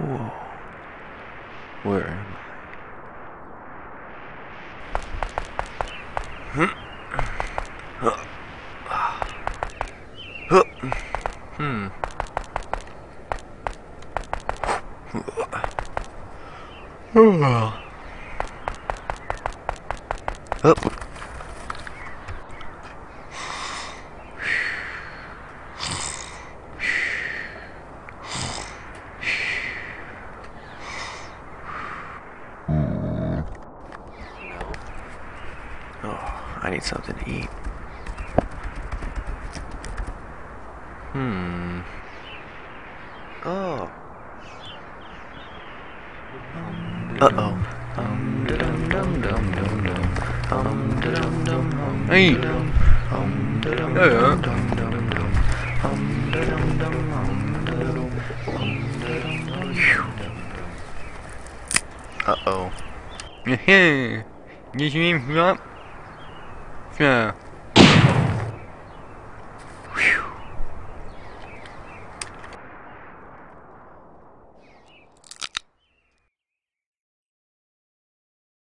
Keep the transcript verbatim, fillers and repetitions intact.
Whoa. Where am I? Hmm. Up. Oh, I need something to eat. Hmm. Oh. Uh-oh. Um, dum dum dum dum dum. Um, dum dum dum. Hey. Um, dum dum dum dum dum. Um, dum dum dum dum. Um, dum dum dum. Uh-oh. Yeah. You see me? Yeah.